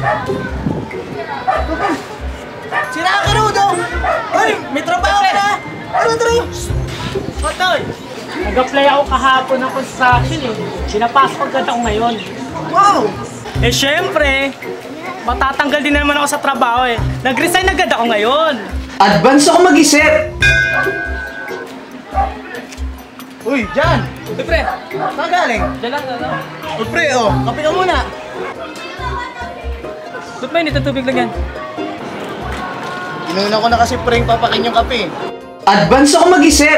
Sira ka rin daw! Ay, may trabaho ka na! Ano tayo? Hotoy! Nag-apply ako kahapon ng construction eh. Pinapasok agad ako ngayon. Wow! Eh syempre, matatanggal din naman ako sa trabaho eh. Nag-resign agad ako ngayon. Advance ako mag-isip! Uy, Jan! Uy pre, Saan galing? dyan lang ano? Uy, pre, oh, kape ka muna. Ba't may nito tubig lang yan? Inuna ko na kasi preng papakin yung kape. Advance ako mag-isip!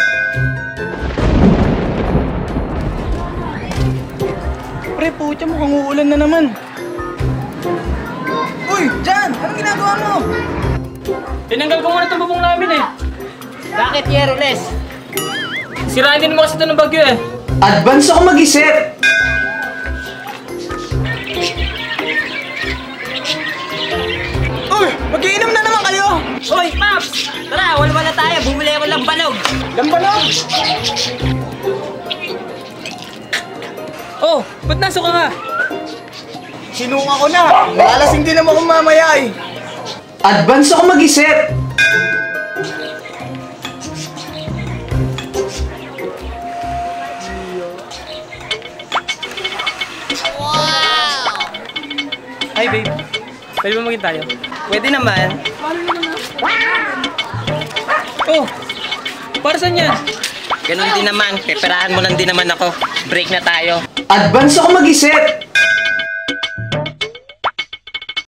Pre, putya, mukhang uulan na naman. Uy, Jan! Anong ginagawa mo? Tinanggal ko muna itong bubong namin eh. Bakit, Yeroles? Sirain din mo kasi ito ng bagyo eh. Advance ako mag-isip! Uy, mag-iinom na naman kayo! Hoy, Paps! Tara, wala tayo. Bumili ako ng banog. Lambanog! Oh, ba't nasok ka nga? Sinuka ko na! Nakalasing din naman akong mamaya eh. Advance ako mag-isip! Hi babe, pwede ba maging tayo? Pwede naman. Oh, para saan yan? Ganun din naman. Peperahan mo lang din naman ako. Break na tayo. Advance ako mag-isip!